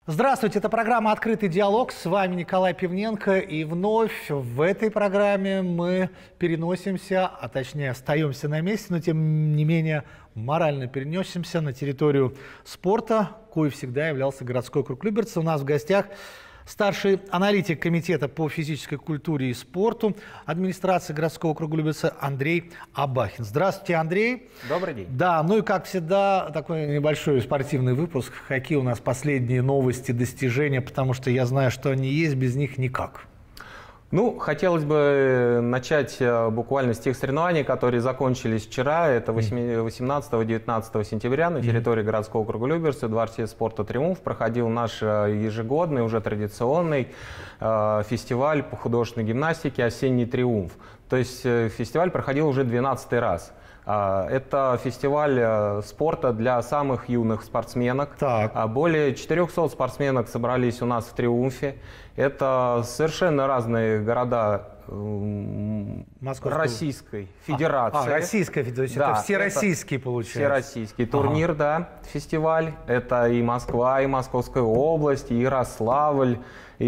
Здравствуйте, это программа «Открытый диалог». С вами Николай Пивненко. И вновь в этой программе мы переносимся, а точнее остаемся на месте, но тем не менее морально переносимся на территорию спорта, коей всегда являлся городской округ Люберцы. У нас в гостях старший аналитик Комитета по физической культуре и спорту администрации городского округа Люберцы Андрей Абахин. Здравствуйте, Андрей. Добрый день. Да, ну и как всегда, такой небольшой спортивный выпуск. Какие у нас последние новости, достижения, потому что я знаю, что они есть, без них никак. Ну, хотелось бы начать буквально с тех соревнований, которые закончились вчера. Это 18-19 сентября на территории городского округа Люберцы в Дворце спорта «Триумф» проходил наш ежегодный, уже традиционный фестиваль по художественной гимнастике «Осенний триумф». То есть фестиваль проходил уже 12-й раз. Это фестиваль спорта для самых юных спортсменок. Так. Более 400 спортсменок собрались у нас в «Триумфе». Это совершенно разные города Российской Федерации. Российская Федерация, да, это всероссийский, получается. Всероссийский турнир, да, фестиваль. Это и Москва, и Московская область, и Ярославль,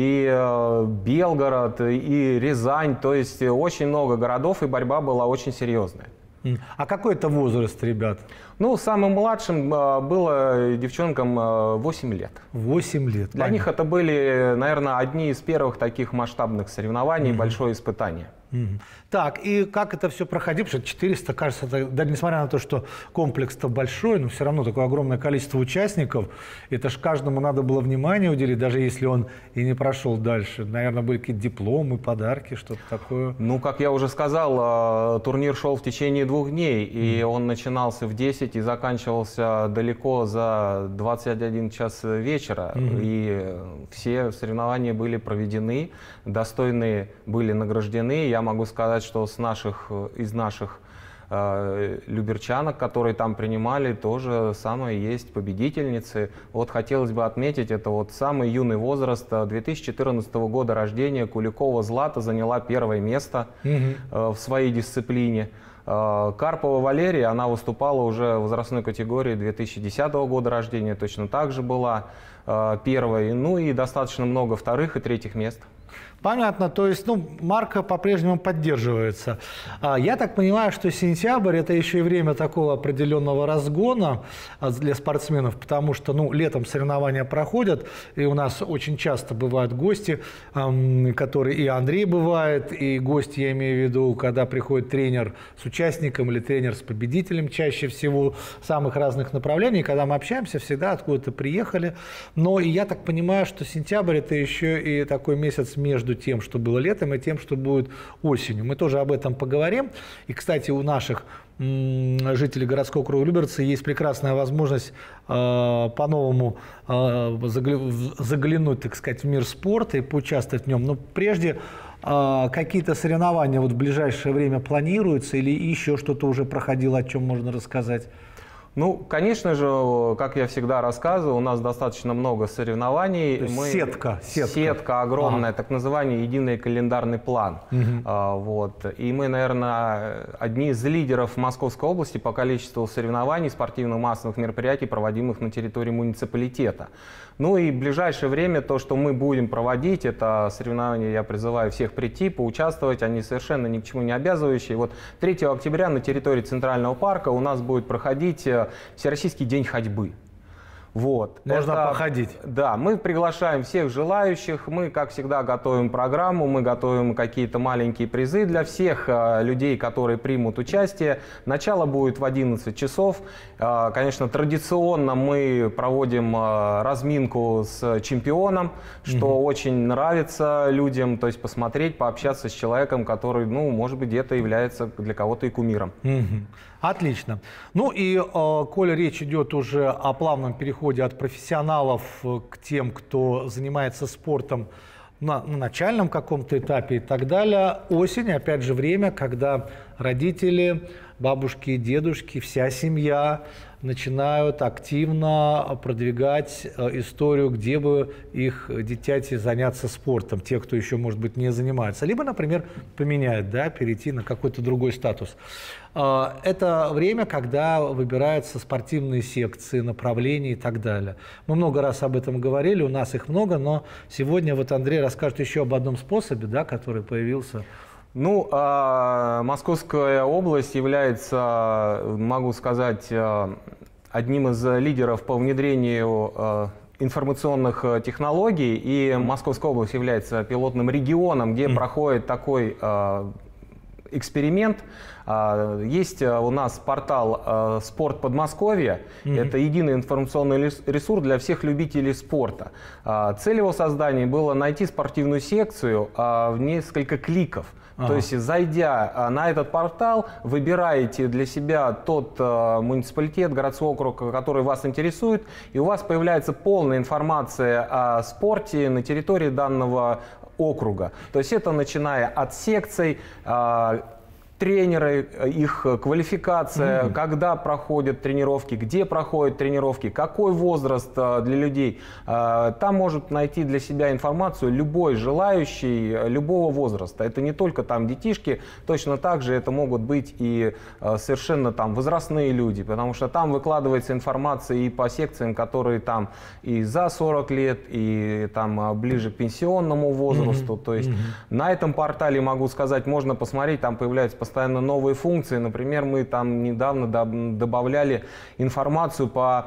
и Белгород, и Рязань. То есть очень много городов, и борьба была очень серьезная. А какой это возраст, ребят? Ну, самым младшим было девчонкам 8 лет. 8 лет. Для них это были, наверное, одни из первых таких масштабных соревнований, большое испытание. Так, и как это все проходило? Потому что 400, кажется, да, несмотря на то, что комплекс-то большой, но все равно такое огромное количество участников. Это ж каждому надо было внимание уделить, даже если он и не прошел дальше. Наверное, были какие-то дипломы, подарки, что-то такое. Ну, как я уже сказал, турнир шел в течение 2 дней, и он начинался в 10 и заканчивался далеко за 21 час вечера. И все соревнования были проведены, достойные были награждены. Я могу сказать, что из наших люберчанок, которые там принимали, тоже самое есть победительницы. Вот хотелось бы отметить, это вот самый юный возраст, 2014 года рождения, Куликова Злата заняла 1-е место в своей дисциплине. Карпова Валерия, она выступала уже в возрастной категории 2010 года рождения, точно так же была 1-й. Ну и достаточно много 2-х и 3-х мест. Понятно, то есть, ну, марка по-прежнему поддерживается. Я так понимаю, что сентябрь – это еще и время такого определенного разгона для спортсменов, потому что, ну, летом соревнования проходят, и у нас очень часто бывают гости, которые и Андрей бывает, и гости, я имею в виду, когда приходит тренер с участником или тренер с победителем, чаще всего самых разных направлений. Когда мы общаемся, всегда откуда-то приехали. Но и я так понимаю, что сентябрь – это еще и такой месяц между тем, что было летом, и тем, что будет осенью. Мы тоже об этом поговорим. И, кстати, у наших жителей городского округа Люберцы есть прекрасная возможность по-новому заглянуть, так сказать, в мир спорта и поучаствовать в нем. Но прежде какие-то соревнования вот в ближайшее время планируются или еще что-то уже проходило, о чем можно рассказать? Ну, конечно же, как я всегда рассказываю, у нас достаточно много соревнований. Сетка огромная, так называемый единый календарный план. Вот. И мы, наверное, одни из лидеров Московской области по количеству соревнований, спортивно-массовых мероприятий, проводимых на территории муниципалитета. Ну и в ближайшее время то, что мы будем проводить, это соревнования, я призываю всех прийти, поучаствовать, они совершенно ни к чему не обязывающие. Вот 3 октября на территории Центрального парка у нас будет проходить Всероссийский день ходьбы. Вот. Можно походить. Да, мы приглашаем всех желающих, мы, как всегда, готовим программу, мы готовим какие-то маленькие призы для всех людей, которые примут участие. Начало будет в 11 часов. Конечно, традиционно мы проводим разминку с чемпионом, что очень нравится людям, то есть посмотреть, пообщаться с человеком, который, ну, может быть, где-то является для кого-то и кумиром. Отлично. Ну и, коли речь идет уже о плавном переходе от профессионалов к тем, кто занимается спортом на начальном каком-то этапе и так далее, осень, опять же, время, когда родители, бабушки и дедушки, вся семья начинают активно продвигать историю, где бы их дитяти заняться спортом, те, кто еще, может быть, не занимается. Либо, например, поменять, да, перейти на какой-то другой статус. Это время, когда выбираются спортивные секции, направления и так далее. Мы много раз об этом говорили, у нас их много, но сегодня вот Андрей расскажет еще об одном способе, да, который появился. Ну, Московская область является, могу сказать, одним из лидеров по внедрению информационных технологий, и Московская область является пилотным регионом, где проходит такой эксперимент. Есть у нас портал «Спорт Подмосковья». Это единый информационный ресурс для всех любителей спорта. Цель его создания была найти спортивную секцию в несколько кликов. То есть, зайдя на этот портал, выбираете для себя тот муниципалитет, городской округ, который вас интересует, и у вас появляется полная информация о спорте на территории данного округа. То есть это начиная от секций, тренеры, их квалификация, когда проходят тренировки, где проходят тренировки, какой возраст для людей. Там может найти для себя информацию любой желающий любого возраста. Это не только там детишки, точно так же это могут быть и совершенно там возрастные люди, потому что там выкладывается информация и по секциям, которые там и за 40 лет, и там ближе к пенсионному возрасту. То есть на этом портале, могу сказать, можно посмотреть, там появляются постоянно новые функции. Например, мы там недавно добавляли информацию по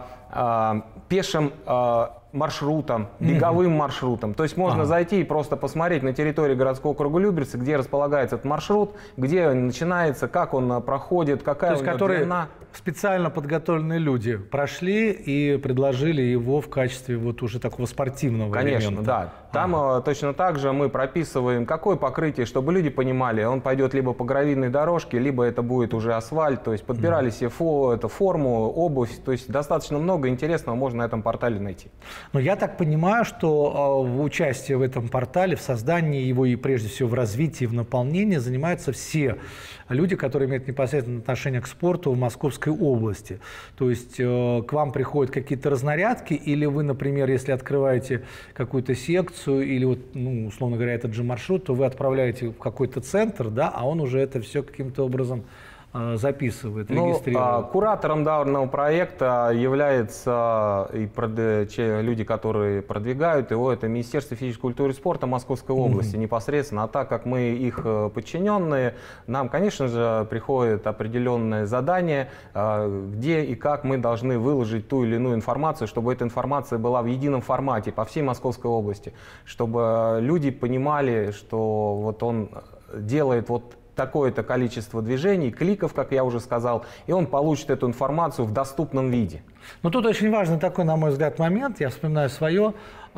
пешим маршрутам, беговым маршрутам. То есть можно зайти и просто посмотреть на территории городского округа Люберцы, где располагается этот маршрут, где начинается, как он проходит, какая у него длина. Специально подготовленные люди прошли и предложили его в качестве вот уже такого спортивного элемента. Конечно, да. Там точно так же мы прописываем, какое покрытие, чтобы люди понимали, он пойдет либо по гравийной дорожке, либо это будет уже асфальт. То есть подбирали себе форму, обувь. То есть достаточно много интересного можно на этом портале найти. Но я так понимаю, что в участии в этом портале, в создании его и прежде всего в развитии, в наполнении занимаются все люди, которые имеют непосредственное отношение к спорту в Московской области. То есть к вам приходят какие-то разнарядки, или вы, например, если открываете какую-то секцию, или вот, ну, условно говоря, этот же маршрут, то вы отправляете в какой-то центр, да, а он уже это все каким-то образом записывает, регистрирует. Куратором данного проекта являются люди, которые продвигают его, это Министерство физической культуры и спорта Московской области непосредственно. А так как мы их подчиненные, нам, конечно же, приходит определенное задание, где и как мы должны выложить ту или иную информацию, чтобы эта информация была в едином формате по всей Московской области, чтобы люди понимали, что вот он делает вот такое-то количество движений, кликов, как я уже сказал, и он получит эту информацию в доступном виде. Но тут очень важный такой, на мой взгляд, момент. Я вспоминаю свое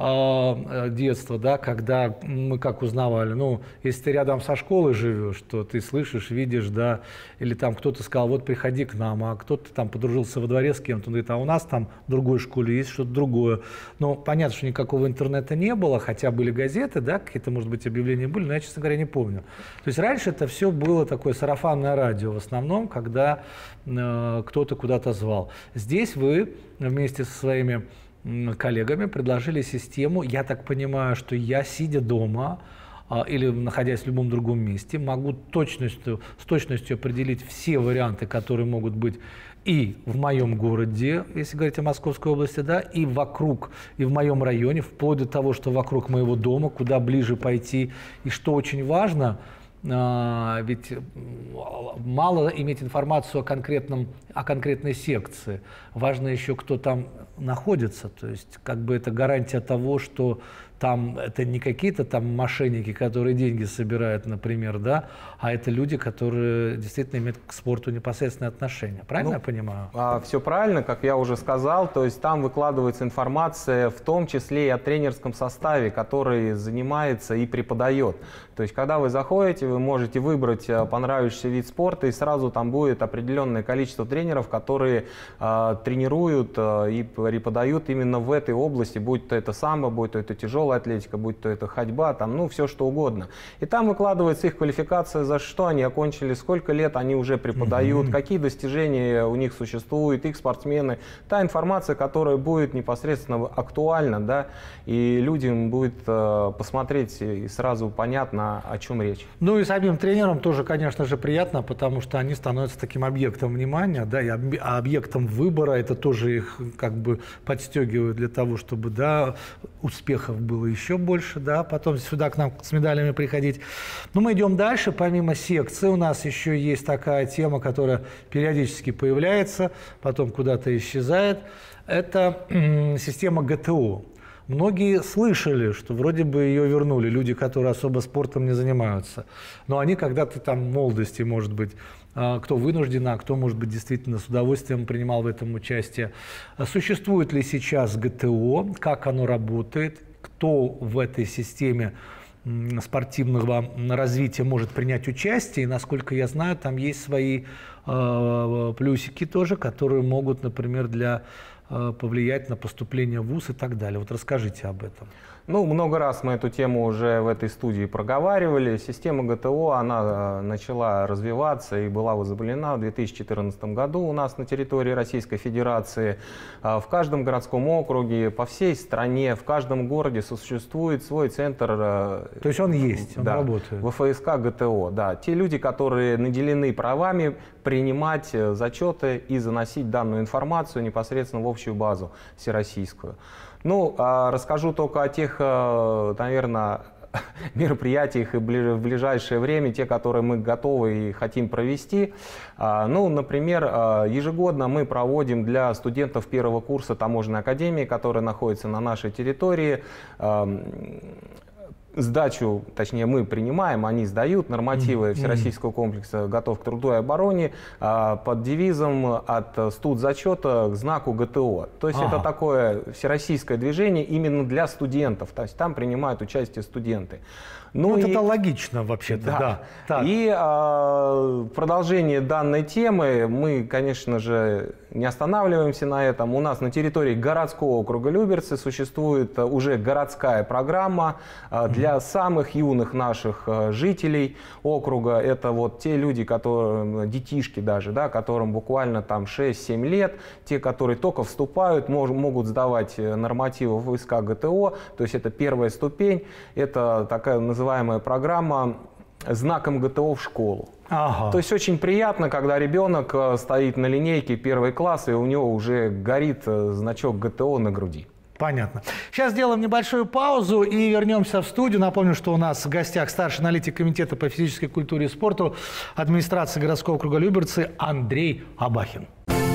детство, да, когда мы как узнавали, ну, если ты рядом со школой живешь, то ты слышишь, видишь, да, или там кто-то сказал, вот приходи к нам, а кто-то там подружился во дворе с кем-то, он говорит, а у нас там в другой школе есть что-то другое. Ну, понятно, что никакого интернета не было, хотя были газеты, да, какие-то, может быть, объявления были, но я, честно говоря, не помню. То есть раньше это все было такое сарафанное радио в основном, когда кто-то куда-то звал. Здесь вы вместе со своими коллегами предложили систему. Я так понимаю, что я, сидя дома или находясь в любом другом месте, могу с точностью определить все варианты, которые могут быть и в моем городе, если говорить о Московской области, да, и вокруг, и в моем районе, вплоть до того, что вокруг моего дома, куда ближе пойти. И что очень важно, ведь мало иметь информацию о конкретной секции. Важно еще, кто там находится. То есть, как бы это гарантия того, что там это не какие-то там мошенники, которые деньги собирают, например, да, а это люди, которые действительно имеют к спорту непосредственное отношение. Правильно я понимаю? Все правильно, как я уже сказал. То есть там выкладывается информация, в том числе и о тренерском составе, который занимается и преподает. То есть когда вы заходите, вы можете выбрать понравившийся вид спорта, и сразу там будет определенное количество тренеров, которые тренируют и преподают именно в этой области, будь то это самбо, будь то это тяжелая тяжелая атлетика, будь то это ходьба, там, ну, все что угодно. И там выкладывается их квалификация, за что они окончили, сколько лет они уже преподают, какие достижения у них существуют, их спортсмены. Та информация, которая будет непосредственно актуальна, да, и людям будет посмотреть и сразу понятно, о чем речь. Ну и самим тренерам тоже, конечно же, приятно, потому что они становятся таким объектом внимания, да, и объектом выбора. Это тоже их как бы подстегивает для того, чтобы, да, успехов было еще больше, да, потом сюда к нам с медалями приходить. Но мы идем дальше. Помимо секции у нас еще есть такая тема, которая периодически появляется, потом куда-то исчезает. Это система ГТО. Многие слышали, что вроде бы ее вернули, люди, которые особо спортом не занимаются. Но они когда-то там в молодости, может быть, кто вынужден, а кто, может быть, действительно с удовольствием принимал в этом участие. Существует ли сейчас ГТО, как оно работает, кто в этой системе спортивного развития может принять участие, и, насколько я знаю, там есть свои плюсики тоже, которые могут, например, повлиять на поступление в ВУЗ и так далее. Вот расскажите об этом. Ну, много раз мы эту тему уже в этой студии проговаривали. Система ГТО, она начала развиваться и была возобновлена в 2014 году у нас на территории Российской Федерации. В каждом городском округе, по всей стране, в каждом городе существует свой центр. То есть он есть, он работает. ВФСК ГТО, да. Те люди, которые наделены правами принимать зачеты и заносить данную информацию непосредственно в общую базу всероссийскую. Ну, расскажу только о тех, наверное, мероприятиях и в ближайшее время, те, которые мы готовы и хотим провести. Ну, например, ежегодно мы проводим для студентов первого курса таможенной академии, которая находится на нашей территории, сдачу, точнее, мы принимаем, они сдают нормативы Всероссийского комплекса «Готов к труду и обороне» под девизом «От студзачета к знаку ГТО». То есть это такое всероссийское движение именно для студентов, то есть там принимают участие студенты. Ну, это логично вообще-то, да. И в продолжение данной темы мы, конечно же, не останавливаемся на этом. У нас на территории городского округа Люберцы существует уже городская программа для самых юных наших жителей округа. Это вот те люди, которые, детишки даже, да, которым буквально там 6-7 лет, те, которые только вступают, могут сдавать нормативы в ВСК ГТО, то есть это первая ступень, это такая называемая программа знаком ГТО в школу. То есть очень приятно, когда ребенок стоит на линейке первый класс, и у него уже горит значок ГТО на груди. Понятно. Сейчас сделаем небольшую паузу и вернемся в студию. Напомню, что у нас в гостях старший аналитик комитета по физической культуре и спорту администрации городского округа Люберцы Андрей Абахин.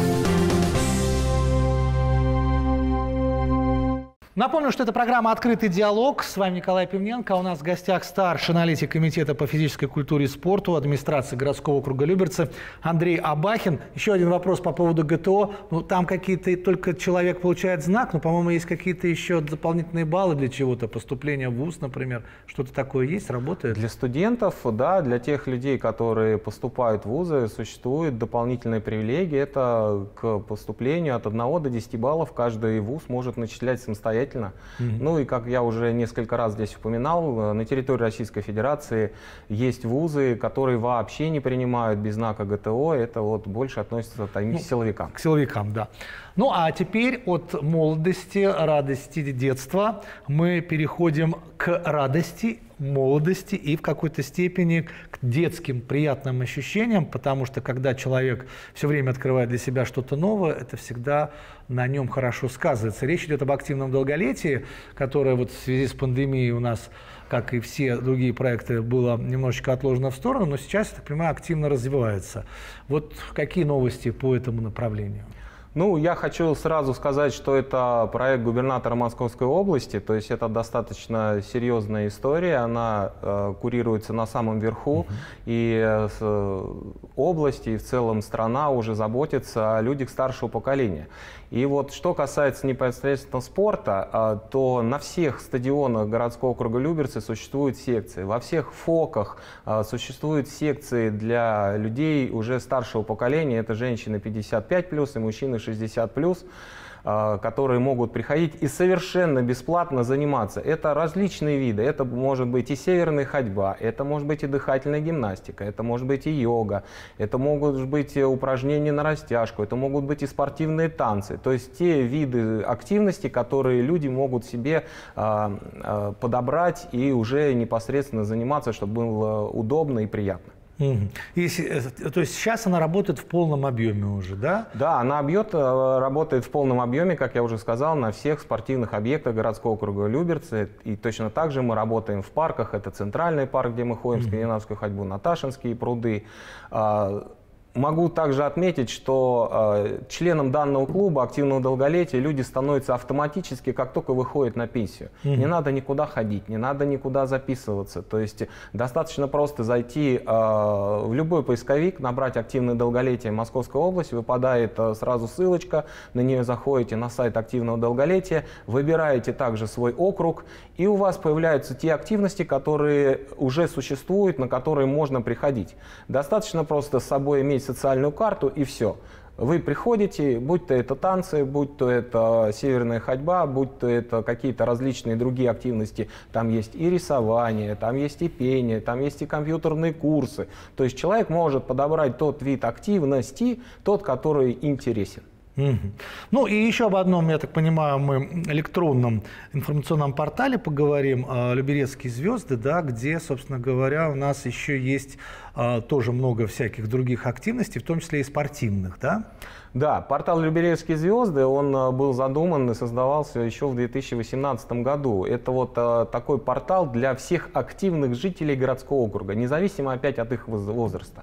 Напомню, что это программа «Открытый диалог». С вами Николай Пивненко. У нас в гостях старший аналитик комитета по физической культуре и спорту администрации городского округа Люберцы Андрей Абахин. Еще один вопрос по поводу ГТО. Ну, там какие-то только человек получает знак, но, по-моему, есть какие-то еще дополнительные баллы для чего-то, поступления в ВУЗ, например. Что-то такое есть, работает? Для студентов, да, для тех людей, которые поступают в ВУЗы, существует дополнительная привилегия. Это к поступлению от 1 до 10 баллов каждый ВУЗ может начислять самостоятельно. Ну и, как я уже несколько раз здесь упоминал, на территории Российской Федерации есть вузы, которые вообще не принимают без знака ГТО. Это вот больше относится к силовикам. К силовикам, да. Ну а теперь от молодости, радости детства мы переходим к радости, молодости и в какой-то степени к детским приятным ощущениям, потому что когда человек все время открывает для себя что-то новое, это всегда на нем хорошо сказывается. Речь идет об активном долголетии, которое вот в связи с пандемией у нас, как и все другие проекты, было немножечко отложено в сторону, но сейчас, я так понимаю, активно развивается. Вот какие новости по этому направлению? Ну, я хочу сразу сказать, что это проект губернатора Московской области, то есть это достаточно серьезная история, она курируется на самом верху, и область и в целом страна уже заботится о людях старшего поколения. И вот что касается непосредственно спорта, то на всех стадионах городского округа Люберцы существуют секции, во всех ФОКах существуют секции для людей уже старшего поколения, это женщины 55+, и мужчины 60+. которые могут приходить и совершенно бесплатно заниматься. Это различные виды. Это может быть и северная ходьба, это может быть и дыхательная гимнастика, это может быть и йога, это могут быть и упражнения на растяжку, это могут быть и спортивные танцы. То есть те виды активности, которые люди могут себе подобрать и уже непосредственно заниматься, чтобы было удобно и приятно. То есть сейчас она работает в полном объеме уже, да? Да, она работает в полном объеме, как я уже сказал, на всех спортивных объектах городского округа Люберцы. И точно так же мы работаем в парках. Это Центральный парк, где мы ходим, скандинавскую ходьбу, Наташинские пруды. Могу также отметить, что членом данного клуба активного долголетия люди становятся автоматически, как только выходят на пенсию. Не надо никуда ходить, не надо никуда записываться. То есть достаточно просто зайти в любой поисковик, набрать «активное долголетие Московской области», выпадает сразу ссылочка, на нее заходите на сайт активного долголетия, выбираете также свой округ, и у вас появляются те активности, которые уже существуют, на которые можно приходить. Достаточно просто с собой иметь социальную карту, и все. Вы приходите, будь то это танцы, будь то это северная ходьба, будь то это какие-то различные другие активности. Там есть и рисование, там есть и пение, там есть и компьютерные курсы. То есть человек может подобрать тот вид активности, тот, который интересен. Ну и еще об одном, я так понимаю, мы электронном информационном портале поговорим, «Люберецкие звезды», да, где, собственно говоря, у нас еще есть тоже много всяких других активностей, в том числе и спортивных, да? Да, портал «Люберецкие звезды», он был задуман и создавался еще в 2018 году. Это вот такой портал для всех активных жителей городского округа, независимо опять от их возраста.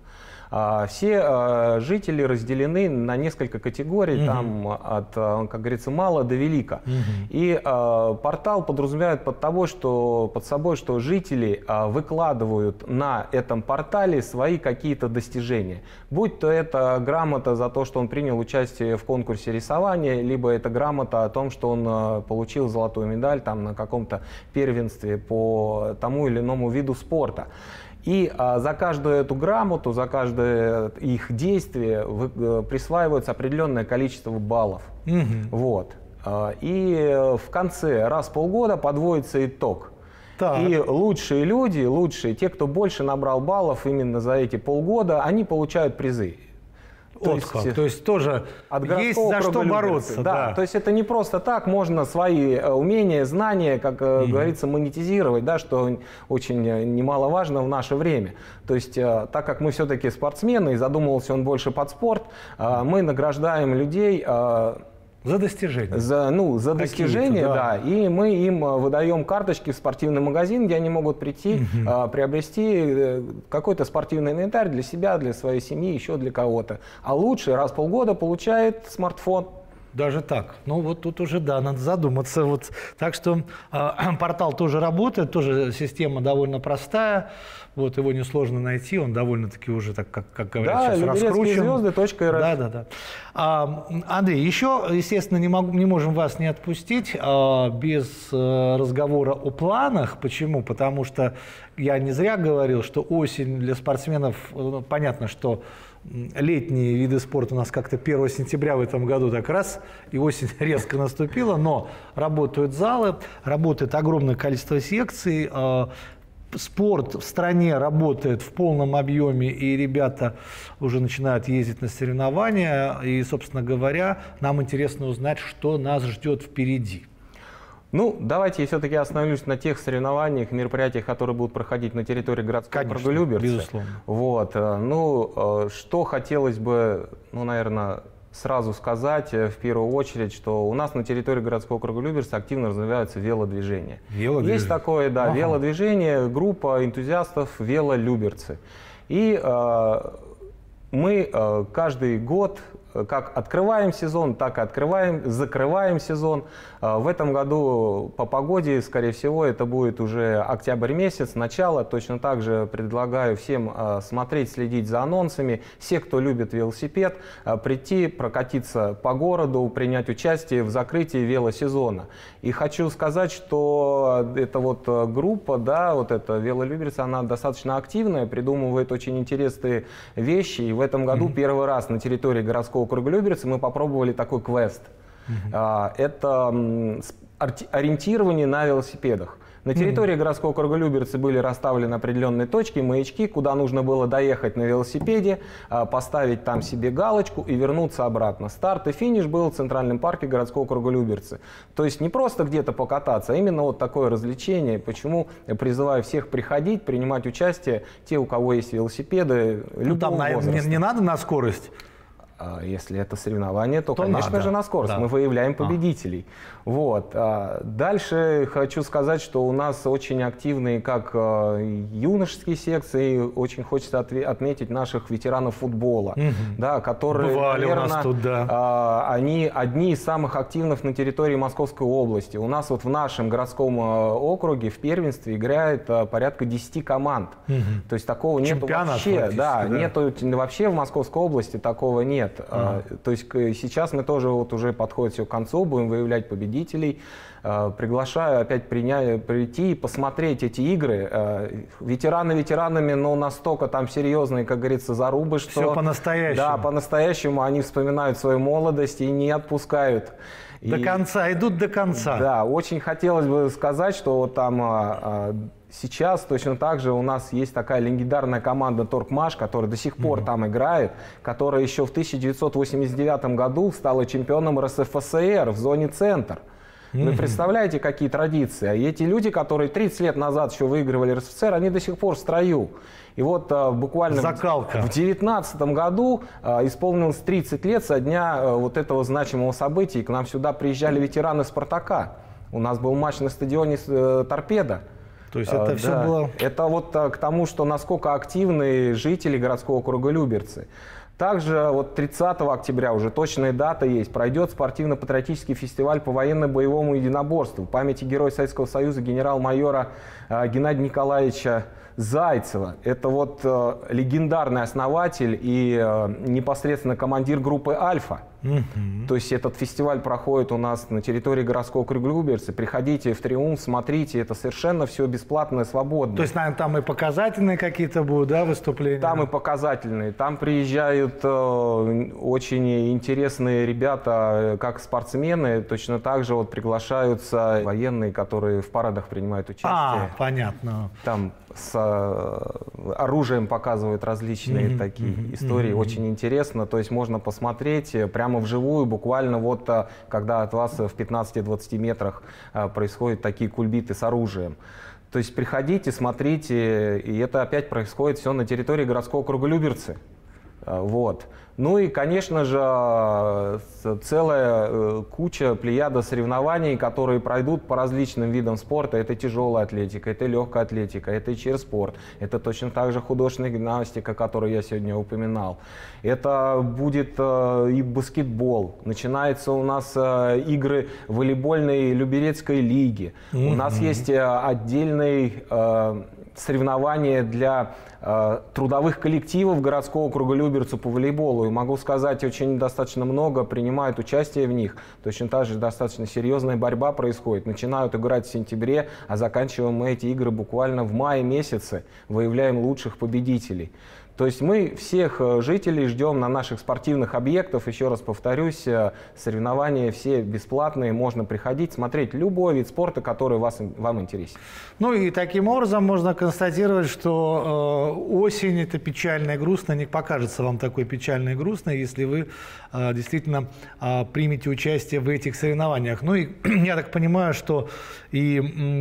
Все жители разделены на несколько категорий, там от, как говорится, мала до велика. И портал подразумевает под собой, что жители выкладывают на этом портале свои какие-то достижения. Будь то это грамота за то, что он принял участие в конкурсе рисования, либо это грамота о том, что он получил золотую медаль там, на каком-то первенстве по тому или иному виду спорта. И за каждую эту грамоту, за каждое их действие присваивается определенное количество баллов. Вот. И в конце, раз в полгода, подводится итог. Так. И лучшие люди, те, кто больше набрал баллов именно за эти полгода, они получают призы. То есть тоже есть за что бороться. Да, то есть это не просто так, можно свои умения, знания, как говорится, монетизировать, да, что очень немаловажно в наше время. То есть так как мы все-таки спортсмены, и задумывался он больше под спорт, мы награждаем людей... За достижения. За достижения, да. И мы им выдаем карточки в спортивный магазин, где они могут прийти, приобрести какой-то спортивный инвентарь для себя, для своей семьи, еще для кого-то. А лучший раз в полгода получает смартфон. Даже так. Ну вот тут уже, да, надо задуматься. Вот. Так что портал тоже работает, тоже система довольно простая. Вот, его несложно найти, он довольно-таки уже, так, как говорят, сейчас раскручен. Звезды.рф. Да. Андрей, еще, естественно, не можем вас не отпустить без разговора о планах. Почему? Потому что я не зря говорил, что осень для спортсменов, понятно, что летние виды спорта у нас как-то 1 сентября в этом году так раз, и осень резко наступила, но работают залы, работает огромное количество секций, спорт в стране работает в полном объеме, и ребята уже начинают ездить на соревнования, и, собственно говоря, нам интересно узнать, что нас ждет впереди. Ну, давайте я все-таки остановлюсь на тех соревнованиях, мероприятиях, которые будут проходить на территории городского округа Люберцы. Безусловно. Вот. Ну, что хотелось бы, наверное, сразу сказать, в первую очередь, что у нас на территории городского округа Люберцы активно развиваются велодвижения. Есть такое, да, велодвижение, группа энтузиастов «Велолюберцы». И мы каждый год как открываем сезон, так и закрываем сезон. В этом году по погоде, скорее всего, это будет уже октябрь месяц, начало. Точно так же предлагаю всем смотреть, следить за анонсами. Все, кто любит велосипед, прийти, прокатиться по городу, принять участие в закрытии велосезона. И хочу сказать, что эта вот группа, да, вот эта «Велолюберцы», она достаточно активная, придумывает очень интересные вещи. И в этом году первый раз на территории городского округа Люберцы мы попробовали такой квест. Это ориентирование на велосипедах. На территории городского округа Люберцы были расставлены определенные точки, маячки, куда нужно было доехать на велосипеде, поставить там себе галочку и вернуться обратно. Старт и финиш был в Центральном парке городского округа Люберцы. То есть не просто где-то покататься, а именно вот такое развлечение. Почему я призываю всех приходить, принимать участие, те, у кого есть велосипеды, любого возраста. Не надо на скорость? Если это соревнование, то конечно же, на скорость. Да. Мы выявляем победителей. Вот. Дальше хочу сказать, что у нас очень активные как юношеские секции. Очень хочется отметить наших ветеранов футбола, да, которые, бывали наверное, у нас тут, да. Они одни из самых активных на территории Московской области. У нас вот в нашем городском округе в первенстве играет порядка 10 команд. То есть такого нету вообще. Да, нету вообще в Московской области такого нет. То есть сейчас мы тоже вот уже подходит все к концу, будем выявлять победителей. Приглашаю опять прийти и посмотреть эти игры. Ветераны ветеранами, но настолько там серьезные, как говорится, зарубы, что... Все по-настоящему. Да, по-настоящему они вспоминают свою молодость и не отпускают. До конца, идут до конца. Да, очень хотелось бы сказать, что вот там... Сейчас точно так же у нас есть такая легендарная команда «Торгмаш», которая до сих пор там играет, которая еще в 1989 году стала чемпионом РСФСР в зоне «Центр». Вы представляете, какие традиции? И эти люди, которые 30 лет назад еще выигрывали РСФСР, они до сих пор в строю. И вот буквально в 2019 году исполнилось 30 лет со дня вот этого значимого события. И к нам сюда приезжали ветераны «Спартака». У нас был матч на стадионе «Торпедо». То есть это все было... Это вот к тому, что насколько активны жители городского округа Люберцы. Также вот 30 октября, уже точная дата есть, пройдет спортивно-патриотический фестиваль по военно-боевому единоборству в памяти Героя Советского Союза генерал-майора Геннадия Николаевича Зайцева. Это вот легендарный основатель и непосредственно командир группы «Альфа». То есть этот фестиваль проходит у нас на территории городского округа Люберцы. Приходите в «Триумф», смотрите, это совершенно все бесплатно и свободно. То есть, наверное, там и показательные какие-то будут, да, выступления? Там и показательные. Там приезжают очень интересные ребята, как спортсмены. Точно так же вот приглашаются военные, которые в парадах принимают участие. Понятно. Там с оружием показывают различные такие истории. Очень интересно. То есть можно посмотреть прямо вживую, буквально вот когда от вас в 15-20 метрах происходят такие кульбиты с оружием. То есть приходите, смотрите, и это опять происходит все на территории городского округа Люберцы. Вот. Ну и, конечно же, целая куча, плеяда соревнований, которые пройдут по различным видам спорта. Это тяжелая атлетика, это легкая атлетика, это чирспорт, это точно так же художественная гимнастика, которую я сегодня упоминал. Это будет и баскетбол. Начинаются у нас игры волейбольной Люберецкой лиги. У нас есть отдельный соревнования для трудовых коллективов городского округа Люберцы по волейболу. И могу сказать, очень достаточно много принимают участие в них. Точно так же достаточно серьезная борьба происходит. Начинают играть в сентябре, а заканчиваем мы эти игры буквально в мае месяце. Выявляем лучших победителей. То есть мы всех жителей ждем на наших спортивных объектах. Еще раз повторюсь, соревнования все бесплатные. Можно приходить, смотреть любой вид спорта, который вам интересен. Ну и таким образом можно констатировать, что осень – это печально и грустно. Не покажется вам такой печально и грустно, если вы действительно примете участие в этих соревнованиях. Ну и я так понимаю, что и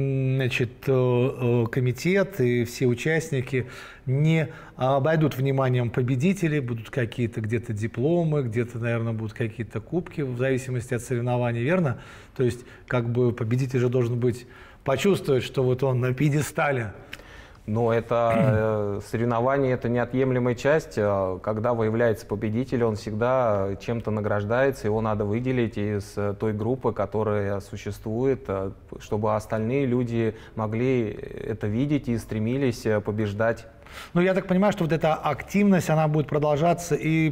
комитет, и все участники не обойдут вниманием победителей, будут какие-то где-то дипломы, где-то, наверное, будут какие-то кубки в зависимости от соревнований, верно? То есть, как бы победитель же должен быть, почувствовать, что вот он на пьедестале. Но это соревнование, это неотъемлемая часть. Когда выявляется победитель, он всегда чем-то награждается, его надо выделить из той группы, которая существует, чтобы остальные люди могли это видеть и стремились побеждать. Ну, я так понимаю, что вот эта активность, она будет продолжаться и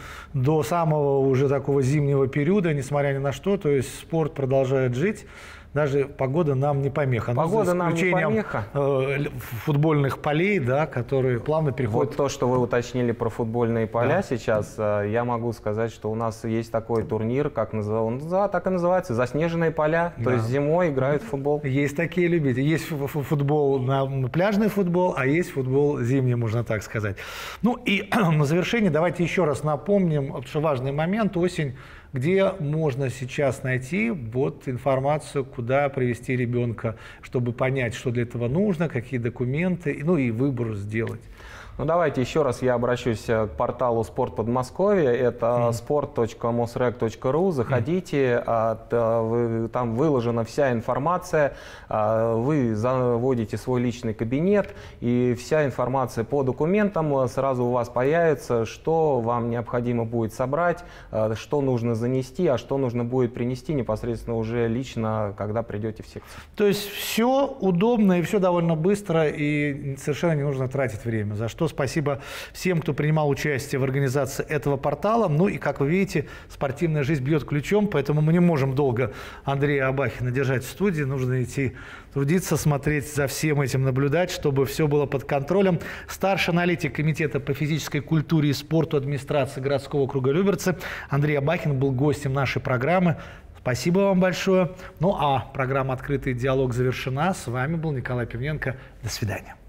до самого уже такого зимнего периода, несмотря ни на что. То есть спорт продолжает жить. даже погода нам не помеха. Погода нам не помеха. Футбольных полей, да, которые плавно переходят. Вот то, что вы уточнили про футбольные поля сейчас, я могу сказать, что у нас есть такой турнир, как так и называется, заснеженные поля. То есть зимой играют в футбол. Есть такие любители. Есть футбол, пляжный футбол, а есть футбол зимний, можно так сказать. Ну и на завершение давайте еще раз напомним, что важный момент, осень, где можно сейчас найти вот информацию, куда привести ребенка, чтобы понять, что для этого нужно, какие документы, ну и выбор сделать. Ну, давайте еще раз я обращусь к порталу «Спорт Подмосковья». Это sport.mosrec.ru. Заходите, там выложена вся информация. Вы заводите свой личный кабинет, и вся информация по документам сразу у вас появится, что вам необходимо будет собрать, что нужно занести, а что нужно будет принести непосредственно уже лично, когда придете в секцию. То есть все удобно и все довольно быстро, и совершенно не нужно тратить время. За что спасибо всем, кто принимал участие в организации этого портала. Ну и, как вы видите, спортивная жизнь бьет ключом, поэтому мы не можем долго Андрея Абахина держать в студии. Нужно идти трудиться, смотреть за всем этим, наблюдать, чтобы все было под контролем. Старший аналитик Комитета по физической культуре и спорту администрации городского округа Люберцы Андрей Абахин был гостем нашей программы. Спасибо вам большое. Ну а программа «Открытый диалог» завершена. С вами был Николай Пивненко. До свидания.